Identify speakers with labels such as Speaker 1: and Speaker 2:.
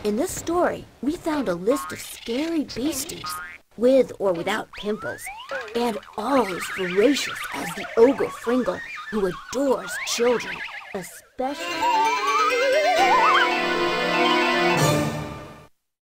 Speaker 1: In this story, we found a list of scary beasties, with or without pimples, and all as voracious as the ogre Fringle, who adores children, especially...